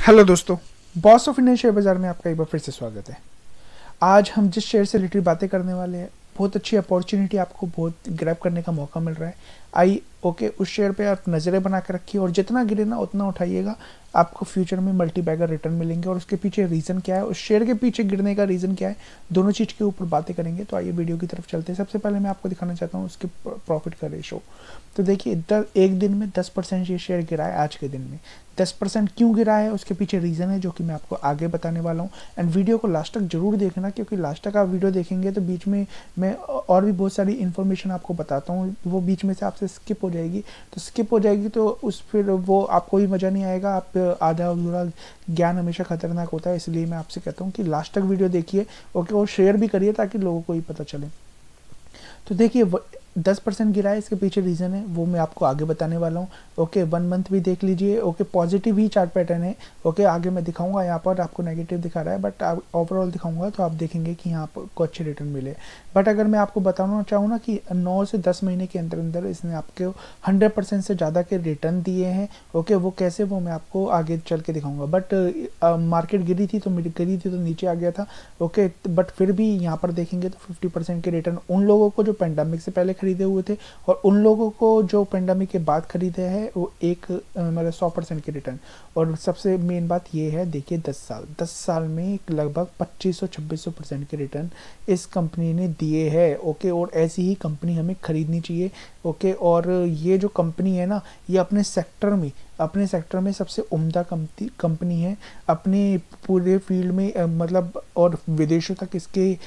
Hello दोस्तों, boss of Indian share बाजार में आपका एक बार फिर से स्वागत है। आज हम जिस शेयर से रिलेटेड बातें करने वाले हैं, बहुत अच्छी अपॉर्चुनिटी आपको बहुत ग्रैब करने का मौका मिल रहा है। उस शेयर पे आप नज़रें बना के रखिए और जितना गिरे ना उतना उठाइएगा। आपको फ्यूचर में मल्टी बैगर रिटर्न मिलेंगे। और उसके पीछे रीज़न क्या है, उस शेयर के पीछे गिरने का रीज़न क्या है, दोनों चीज़ के ऊपर बातें करेंगे। तो आइए वीडियो की तरफ चलते हैं। सबसे पहले मैं आपको दिखाना चाहता हूँ उसके प्रॉफिट का रेशो। तो देखिए, एक दिन में 10% ये शेयर गिरा है। आज के दिन में 10% क्यों गिरा है, उसके पीछे रीज़न है जो कि मैं आपको आगे बताने वाला हूँ। एंड वीडियो को लास्ट तक जरूर देखना, क्योंकि लास्ट तक आप वीडियो देखेंगे तो बीच में मैं और भी बहुत सारी इन्फॉर्मेशन आपको बताता हूँ, वो बीच में से आपसे स्किप हो जाएगी। तो स्किप हो जाएगी तो उस फिर वो आपको भी मज़ा नहीं आएगा। आप आधा अधूरा ज्ञान हमेशा खतरनाक होता है, इसलिए मैं आपसे कहता हूँ कि लास्ट तक वीडियो देखिए। ओके, और शेयर भी करिए ताकि लोगों को ही पता चले। तो देखिए, 10% गिरा है, इसके पीछे रीज़न है वो मैं आपको आगे बताने वाला हूँ। ओके, 1 मंथ भी देख लीजिए। ओके, पॉजिटिव ही चार्ट पैटर्न है। ओके, आगे मैं दिखाऊंगा। यहाँ पर आपको नेगेटिव दिखा रहा है, बट ओवरऑल दिखाऊंगा तो आप देखेंगे कि यहाँ पर को अच्छे रिटर्न मिले। बट अगर मैं आपको बताना चाहूँ ना कि 9 से 10 महीने के अंदर अंदर इसने आपके 100% से ज़्यादा के रिटर्न दिए हैं। ओके, वो कैसे, वो मैं आपको आगे चल के दिखाऊंगा। बट मार्केट गिरी थी तो नीचे आ गया था। ओके, बट फिर भी यहाँ पर देखेंगे तो 50% के रिटर्न उन लोगों को जो पेंडेमिक से पहले खरीदे हुए थे, और उन लोगों को जो पेंडेमिक के बाद खरीदे हैं वो मतलब 100% के रिटर्न। और सबसे मेन बात ये है, देखिए 10 साल में लगभग 2500-2600% के रिटर्न इस कंपनी ने दिए हैं। ओके, और ऐसी ही कंपनी हमें खरीदनी चाहिए। ओके, और ये जो कंपनी है ना, ये अपने सेक्टर में सबसे उम्दा कंपनी है अपने पूरे फील्ड में। मतलब और विदेशों तक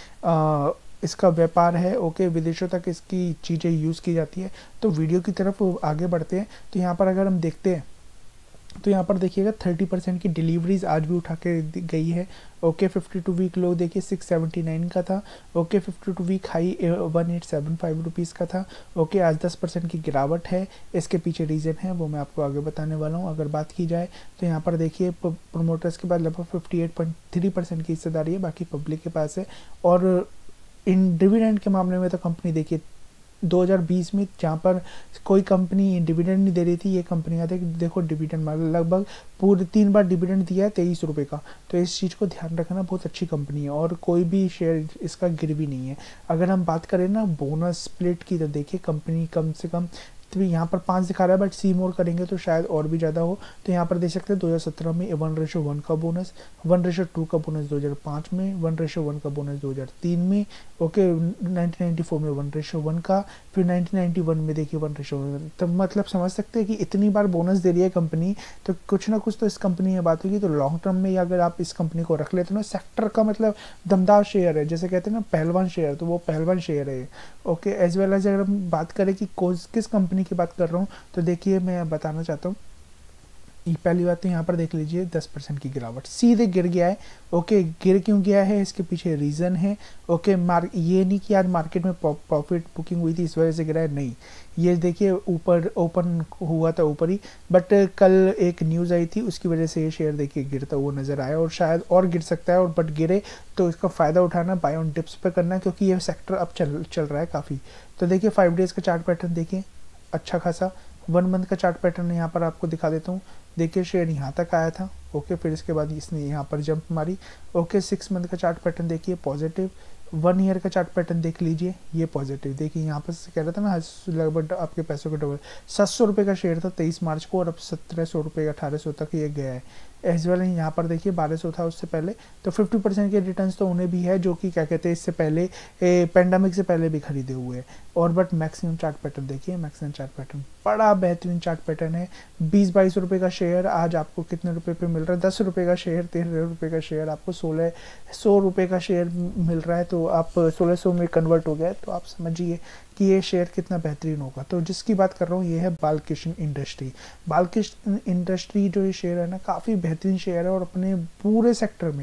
इसका व्यापार है। ओके, विदेशों तक इसकी चीज़ें यूज़ की जाती है। तो वीडियो की तरफ आगे बढ़ते हैं। तो यहाँ पर अगर हम देखते हैं तो यहाँ पर देखिएगा 30% की डिलीवरीज आज भी उठा के गई है। ओके, 52 वीक लो देखिए 679 का था। ओके, 52 वीक हाई 1875 रुपीज़ का था। ओके, आज 10% की गिरावट है। इसके पीछे रीज़न है वो मैं आपको आगे बताने वाला हूँ। अगर बात की जाए तो यहाँ पर देखिए प्रोमोटर्स के पास लगभग 58.3% की हिस्सेदारी है, बाकी पब्लिक के पास है। और इन डिविडेंड के मामले में तो कंपनी देखिए 2020 में जहाँ पर कोई कंपनी डिविडेंड नहीं दे रही थी, ये कंपनी आते देखो डिविडेंड लगभग पूरे 3 बार डिविडेंड दिया है 23 रुपये का। तो इस चीज़ को ध्यान रखना, बहुत अच्छी कंपनी है और कोई भी शेयर इसका गिर भी नहीं है। अगर हम बात करें ना बोनस स्प्लिट की, तो देखिए कंपनी कम से कम तो यहाँ पर 5 दिखा रहा है, बट सी मोर करेंगे तो शायद और भी ज़्यादा हो। तो यहाँ पर देख सकते हैं 2017 में 1:1 का बोनस, 1:2 का बोनस 2005 में, 1:1 का बोनस 2003 में। ओके, 1994 में 1:1 का, फिर 1991 में देखिए 1:1। तो मतलब समझ सकते हैं कि इतनी बार बोनस दे रही है कंपनी, तो कुछ ना कुछ तो इस कंपनी में बात होगी। तो लॉन्ग टर्म में अगर आप इस कंपनी को रख लेते हो ना, सेक्टर का मतलब दमदार शेयर है, जैसे कहते हैं ना पहलवान शेयर, तो वो पहलवान शेयर है। ओके, एज वेल एज अगर हम बात करें कि किस कंपनी की बात कर रहा हूँ, तो देखिए मैं बताना चाहता हूँ। पहली बात तो यहाँ पर देख लीजिए 10% की गिरावट, सीधे गिर गया है। ओके, गिर क्यों गया है, इसके पीछे रीज़न है। ओके, ये नहीं कि आज मार्केट में प्रॉफिट बुकिंग हुई थी इस वजह से गिरा है, नहीं। ये देखिए ऊपर ओपन हुआ था ऊपर ही, बट कल एक न्यूज़ आई थी उसकी वजह से ये शेयर देखिए गिरता हुआ नज़र आया, और शायद और गिर सकता है। और बट गिरे तो इसका फ़ायदा उठाना, बाय ऑन डिप्स पर करना, क्योंकि ये सेक्टर अब चल रहा है काफ़ी। तो देखिए 5 डेज़ का चार्ट पैटर्न देखिए अच्छा खासा। 1 मंथ का चार्ट पैटर्न यहाँ पर आपको दिखा देता हूँ। देखिए शेयर यहाँ तक आया था। ओके, फिर इसके बाद इसने यहाँ पर जंप मारी। ओके, 6 मंथ का चार्ट पैटर्न देखिए पॉजिटिव। 1 ईयर का चार्ट पैटर्न देख लीजिए, ये पॉजिटिव। देखिए यहाँ पर कह रहा था ना लगभग आपके पैसों का डबल। 700 रुपये का शेयर था 23 मार्च को, और अब 1700 रुपये 1800 तक ये गया है। एज वेल यहाँ पर देखिए 1200 था उससे पहले। तो 50% के रिटर्न्स तो उन्हें भी है जो कि क्या कहते हैं इससे पहले पेंडेमिक से पहले भी खरीदे हुए हैं। और बट मैक्सिमम चार्ट पैटर्न देखिए, मैक्सिमम चार्ट पैटर्न बड़ा बेहतरीन चार्ट पैटर्न है। 20-22 रुपये का शेयर आज आपको कितने रुपए पे मिल रहा है, 10 रुपये का शेयर, 13 रुपये का शेयर आपको 1600 रुपये का शेयर मिल रहा है। तो आप 1600 में कन्वर्ट हो गया, तो आप समझिए कि ये शेयर कितना बेहतरीन होगा। तो जिसकी बात कर रहा हूँ ये है बालकृष्ण इंडस्ट्री। बालकृष्ण इंडस्ट्री जो ये शेयर है ना, काफ़ी बेहतरीन शेयर है, और अपने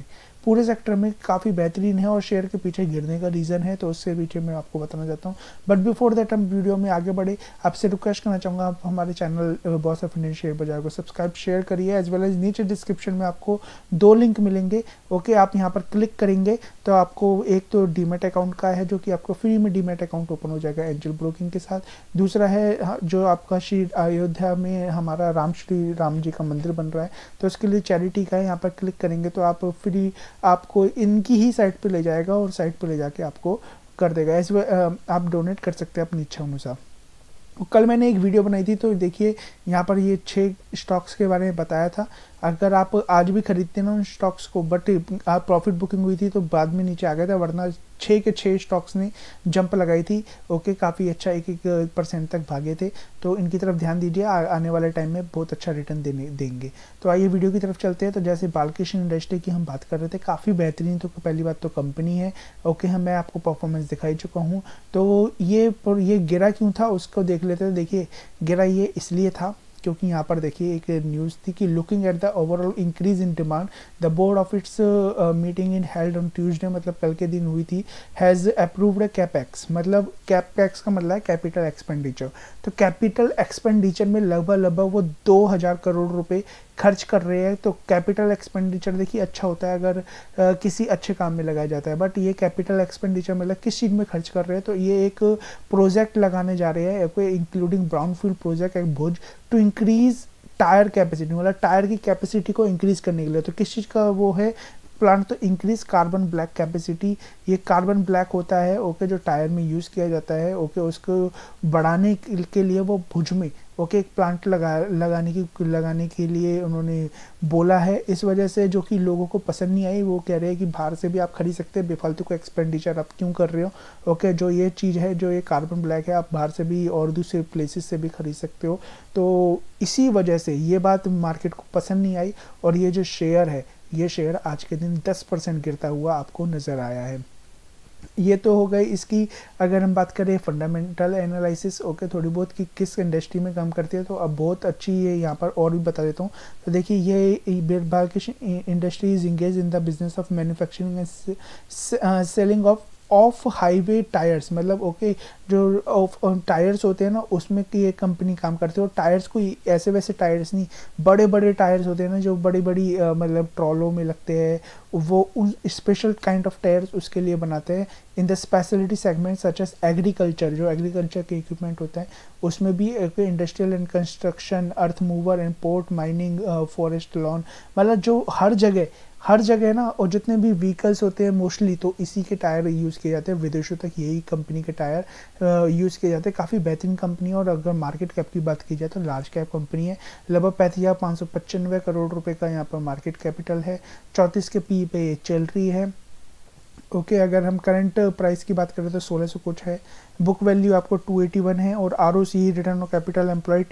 पूरे सेक्टर में काफ़ी बेहतरीन है और शेयर के पीछे गिरने का रीज़न है, तो उसके पीछे मैं आपको बताना चाहता हूँ। बट बिफोर दैट हम वीडियो में आगे बढ़े, आपसे रिक्वेस्ट करना चाहूँगा आप हमारे channel boss of Indian share बाजार को सब्सक्राइब शेयर करिए, एज वेल एज नीचे डिस्क्रिप्शन में आपको 2 लिंक मिलेंगे। ओके, आप यहाँ पर क्लिक करेंगे तो आपको एक तो डीमैट अकाउंट का है जो कि आपको फ्री में डीमैट अकाउंट ओपन हो जाएगा एंजल ब्रोकिंग के साथ। दूसरा है जो आपका श्री अयोध्या में हमारा श्री राम जी का मंदिर बन रहा है, तो उसके लिए चैरिटी का है, यहाँ पर क्लिक करेंगे तो आप फ्री आपको इनकी ही साइट पे ले जाएगा और साइट पे ले जाके आपको कर देगा। ऐसे आप डोनेट कर सकते हैं अपनी इच्छा अनुसार। कल मैंने एक वीडियो बनाई थी, तो देखिए यहाँ पर ये 6 स्टॉक्स के बारे में बताया था। अगर आप आज भी खरीदते ना उन स्टॉक्स को, बट आप प्रॉफिट बुकिंग हुई थी तो बाद में नीचे आ गया था, वरना 6 के 6 स्टॉक्स ने जंप लगाई थी। ओके, काफ़ी अच्छा 1% तक भागे थे, तो इनकी तरफ ध्यान दीजिए, आने वाले टाइम में बहुत अच्छा रिटर्न देंगे। तो आइए वीडियो की तरफ चलते हैं। तो जैसे बालकृष्ण इंडस्ट्री की हम बात कर रहे थे, काफ़ी बेहतरीन, तो पहली बात तो कंपनी है। ओके, मैं आपको परफॉर्मेंस दिखाई चुका हूँ। तो ये गिरा क्यों था उसको देख लेते हैं। देखिए गिरा ये इसलिए था क्योंकि यहाँ पर देखिए एक न्यूज़ थी कि looking at the overall increase in demand the board of its meeting in held on Tuesday, मतलब कल के दिन हुई थी, हैज़ अप्रूव्ड अ कैपेक्स। मतलब कैपेक्स का मतलब है कैपिटल एक्सपेंडिचर। तो कैपिटल एक्सपेंडिचर में लगभग वो 2000 करोड़ रुपए खर्च कर रहे हैं। तो कैपिटल एक्सपेंडिचर देखिए अच्छा होता है अगर किसी अच्छे काम में लगाया जाता है, बट ये कैपिटल एक्सपेंडिचर मतलब किस चीज़ में खर्च कर रहे हैं, तो ये एक प्रोजेक्ट लगाने जा रहे हैं इंक्लूडिंग ब्राउनफील्ड प्रोजेक्ट एक Bhuj to increase tyre capacity, मतलब टायर की कैपेसिटी को इंक्रीज करने के लिए। तो किस चीज़ का वो है प्लांट, तो इंक्रीज कार्बन ब्लैक कैपेसिटी। ये कार्बन ब्लैक होता है ओके जो टायर में यूज़ किया जाता है। ओके, उसको बढ़ाने के लिए वो भुज में ओके एक प्लांट लगाने के लिए उन्होंने बोला है। इस वजह से जो कि लोगों को पसंद नहीं आई, वो कह रहे हैं कि बाहर से भी आप खरीद सकते हैं, बेफालतू को एक्सपेंडिचर आप क्यों कर रहे हो। ओके, जो ये चीज़ है जो ये कार्बन ब्लैक है आप बाहर से भी और दूसरे प्लेसेस से भी खरीद सकते हो। तो इसी वजह से ये बात मार्केट को पसंद नहीं आई और ये जो शेयर है ये शेयर आज के दिन 10% गिरता हुआ आपको नज़र आया है। ये तो हो गई इसकी। अगर हम बात करें फंडामेंटल एनालिसिस ओके थोड़ी बहुत कि किस इंडस्ट्री में काम करती है, तो अब बहुत अच्छी है, यहाँ पर और भी बता देता हूँ। तो देखिए ये Balkrishna industry is engage in the business of manufacturing and selling of highway tyres. मतलब ओके जो टायर्स होते हैं ना उसमें की ये कंपनी काम करती है। और टायर्स को ऐसे वैसे टायर्स नहीं, बड़े बड़े टायर्स होते हैं ना जो बड़ी बड़ी मतलब ट्रॉलों में लगते हैं, वो उन स्पेशल काइंड ऑफ टायर्स उसके लिए बनाते हैं in the speciality segment such as agriculture. जो एग्रीकल्चर के इक्विपमेंट होता है उसमें भी industrial and construction, earth mover and port, mining, forest lawn, मतलब जो हर जगह ना, और जितने भी व्हीकल्स होते हैं मोस्टली तो इसी के टायर यूज़ किए जाते हैं। विदेशों तक यही कंपनी के टायर यूज़ किए जाते हैं। काफ़ी बेहतरीन कंपनी है और अगर मार्केट कैप की बात की जाए तो लार्ज कैप कंपनी है। लगभग 35,595 करोड़ रुपए का यहाँ पर मार्केट कैपिटल है। 34 के पी पे चल रही है। ओके, अगर हम करंट प्राइस की बात करें तो 1600 कुछ है। बुक वैल्यू आपको 281 है और ROCE return on capital employed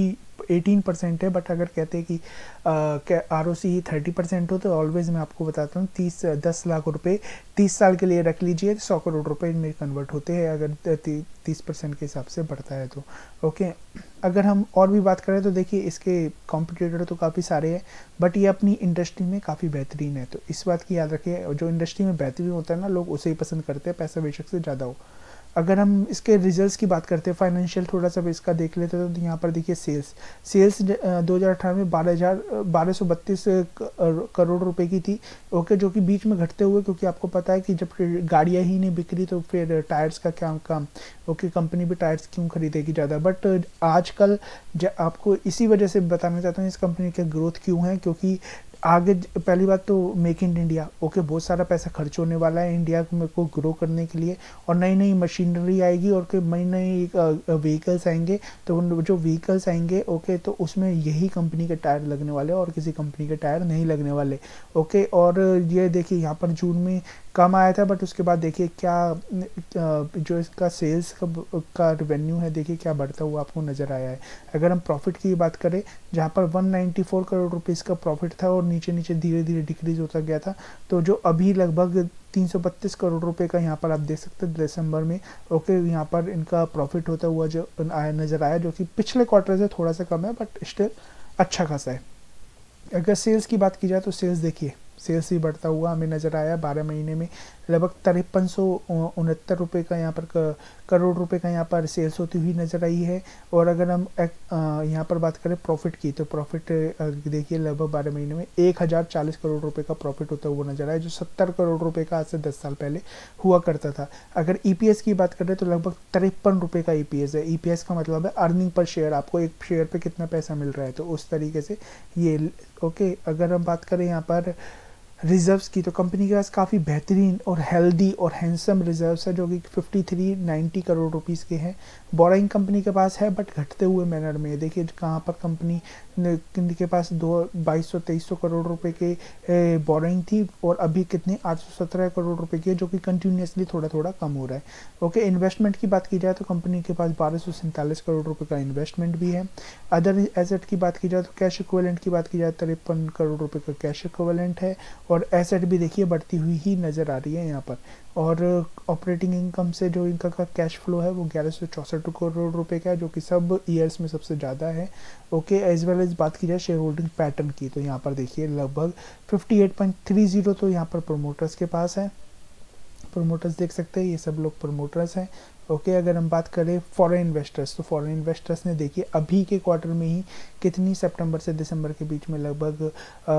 18% है। बट अगर कहते हैं कि ROCE 30% हो तो ऑलवेज मैं आपको बताता हूँ 10 लाख रुपए 30 साल के लिए रख लीजिए, 100 करोड़ रुपए इनमें कन्वर्ट होते हैं अगर 30% के हिसाब से बढ़ता है तो। ओके, अगर हम और भी बात करें तो देखिए इसके कॉम्पिटिटर तो काफ़ी सारे हैं, बट ये अपनी इंडस्ट्री में काफ़ी बेहतरीन है। तो इस बात की याद रखिए, जो इंडस्ट्री में बेहतरीन होता है ना लोग उसे ही पसंद करते हैं, पैसा बेशक से ज़्यादा हो। अगर हम इसके रिजल्ट्स की बात करते हैं, फाइनेंशियल थोड़ा सा इसका देख लेते हैं, तो यहाँ पर देखिए सेल्स 2018 में 1232 करोड़ रुपए की थी। ओके, जो कि बीच में घटते हुए, क्योंकि आपको पता है कि जब गाड़ियाँ ही नहीं बिक रही तो फिर टायर्स का क्या काम। ओके, कंपनी भी टायर्स क्यों खरीदेगी ज़्यादा। बट आजकल आपको इसी वजह से बताना चाहता हूँ इस कंपनी के ग्रोथ क्यों है, क्योंकि आगे पहली बात तो मेक इन इंडिया। ओके, बहुत सारा पैसा खर्च होने वाला है इंडिया को ग्रो करने के लिए, और नई नई मशीनरी आएगी और नई नई व्हीकल्स आएंगे। तो जो व्हीकल्स आएंगे ओके तो उसमें यही कंपनी के टायर लगने वाले और किसी कंपनी के टायर नहीं लगने वाले। ओके, और ये देखिए यहाँ पर जून में कम आया था, बट उसके बाद देखिए क्या जो इसका सेल्स का रेवेन्यू है देखिए क्या बढ़ता हुआ आपको नज़र आया है। अगर हम प्रॉफिट की बात करें, जहाँ पर 194 करोड़ रुपीज़ का प्रॉफिट था और नीचे नीचे धीरे धीरे डिक्रीज होता गया था, तो जो अभी लगभग 332 करोड़ रुपए का यहाँ पर आप देख सकते हैं दिसंबर में। ओके, यहाँ पर इनका प्रॉफिट होता हुआ जो नज़र आया, जो कि पिछले क्वार्टर से थोड़ा सा कम है बट स्टिल अच्छा खासा है। अगर सेल्स की बात की जाए तो सेल्स देखिए सेल्स भी बढ़ता हुआ हमें नज़र आया। 12 महीने में लगभग 5369 रुपये का यहाँ पर करोड़ रुपए का यहाँ पर सेल्स होती हुई नज़र आई है। और अगर हम यहाँ पर बात करें प्रॉफिट की, तो प्रॉफिट देखिए लगभग 12 महीने में 1040 करोड़ रुपए का प्रॉफिट होता हुआ नजर आया, जो 70 करोड़ रुपए का आज से 10 साल पहले हुआ करता था। अगर ईपीएस की बात करें तो लगभग 53 रुपये का ईपीएस है। ईपीएस का मतलब है अर्निंग पर शेयर, आपको एक शेयर पे कितना पैसा मिल रहा है, तो उस तरीके से ये ओके। अगर हम बात करें यहाँ पर रिजर्व्स की, तो कंपनी के पास काफ़ी बेहतरीन और हेल्दी और हैंडसम रिजर्व्स है, जो कि 5390 करोड़ रुपीस के हैं। बोरोइंग कंपनी के पास है, बट घटते हुए मैनर में। देखिए कहाँ पर कंपनी के पास 2200-2300 करोड़ रुपए के बोरोइंग थी, और अभी कितने 817 करोड़ रुपए की है, जो कि कंटिन्यूसली थोड़ा थोड़ा कम हो रहा है। ओके, इन्वेस्टमेंट की बात की जाए तो कंपनी के पास 1247 करोड़ रुपए का इन्वेस्टमेंट भी है। अदर एसेट की बात की जाए तो कैश इक्विवेलेंट की बात की जाए 53 करोड़ रुपए का कैश इक्विवेलेंट है, और एसेट भी देखिए बढ़ती हुई ही नज़र आ रही है यहाँ पर। और ऑपरेटिंग इनकम से जो इनका का कैश फ्लो है वो 1164 करोड़ रुपए का है, जो कि सब ईयर्स में सबसे ज़्यादा है। ओके, एज वेल एज बात की जाए शेयर होल्डिंग पैटर्न की, तो यहाँ पर देखिए लगभग 58.30 तो यहाँ पर प्रोमोटर्स के पास है। प्रोमोटर्स देख सकते हैं, ये सब लोग प्रोमोटर्स हैं। ओके, अगर हम बात करें फॉरेन इन्वेस्टर्स, तो फॉरेन इन्वेस्टर्स ने देखिए अभी के क्वार्टर में ही कितनी, सितंबर से दिसंबर के बीच में लगभग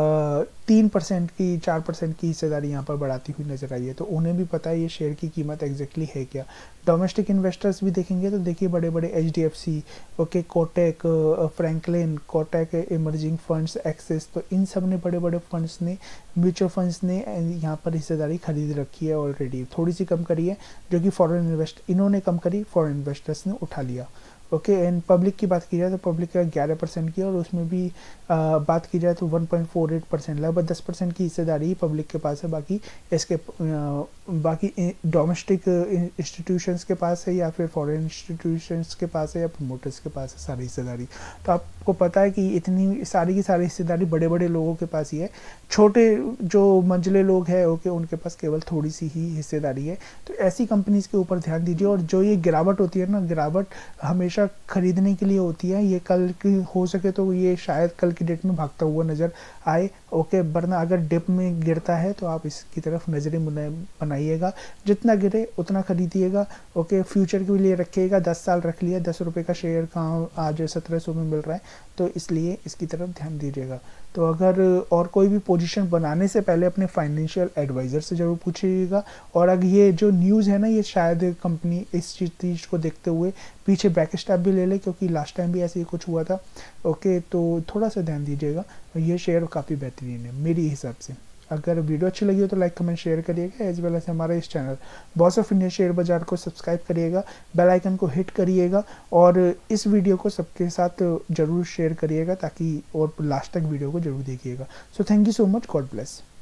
3% की 4% की हिस्सेदारी यहाँ पर बढ़ाती हुई नजर आई है। तो उन्हें भी पता है ये शेयर की कीमत एग्जैक्टली है क्या। डोमेस्टिक इन्वेस्टर्स भी देखेंगे तो देखिए बड़े बड़े HDFC, okay, Kotak, Franklin, Kotak emerging funds, Axis, तो इन सब ने बड़े बड़े फंड्स ने, म्यूचुअल फंड्स ने यहाँ पर हिस्सेदारी खरीद रखी है ऑलरेडी। थोड़ी सी कम करी है, जो कि इन्होंने कम करी, फॉरेन इन्वेस्टर्स ने उठा लिया। ओके, एंड पब्लिक की बात की जाए तो पब्लिक का 11% की, और उसमें भी बात की जाए तो 1.48%, लगभग 10% की हिस्सेदारी ही पब्लिक के पास है। बाकी इसके बाकी डोमेस्टिक इंस्टीट्यूशंस के पास है, या फिर फॉरेन इंस्टीट्यूशंस के पास है, या प्रमोटर्स के पास है सारी हिस्सेदारी। तो आपको पता है कि इतनी सारी की सारी हिस्सेदारी बड़े बड़े लोगों के पास ही है। छोटे जो मंझले लोग हैं, ओके, उनके पास केवल थोड़ी सी ही हिस्सेदारी है। तो ऐसी कंपनीज के ऊपर ध्यान दीजिए। और जो ये गिरावट होती है ना, गिरावट हमेशा खरीदने के लिए होती है। ये कल की हो सके तो ये शायद कल की डेट में भागता हुआ नजर आए। ओके, वरना अगर डिप में गिरता है तो आप इसकी तरफ नजरें बनाइएगा, जितना गिरे उतना खरीदिएगा। ओके, फ्यूचर के लिए रखिएगा। 10 साल रख लिया, 10 रुपये का शेयर कहाँ आज 1700 में मिल रहा है, तो इसलिए इसकी तरफ ध्यान दीजिएगा। तो अगर और कोई भी पोजीशन बनाने से पहले अपने फाइनेंशियल एडवाइज़र से ज़रूर पूछिएगा। और अगर ये जो न्यूज़ है ना, ये शायद कंपनी इस चीज़ को देखते हुए पीछे बैक स्टेप भी ले ले, क्योंकि लास्ट टाइम भी ऐसे ही कुछ हुआ था। ओके, तो थोड़ा सा ध्यान दीजिएगा। ये शेयर काफ़ी बेहतरीन है मेरी हिसाब से। अगर वीडियो अच्छी लगी हो तो लाइक कमेंट शेयर करिएगा, एज वेल एज हमारे इस channel boss of India share बाजार को सब्सक्राइब करिएगा, बेल आइकन को हिट करिएगा, और इस वीडियो को सबके साथ जरूर शेयर करिएगा, ताकि और लास्ट तक वीडियो को जरूर देखिएगा। So thank you so much, God bless.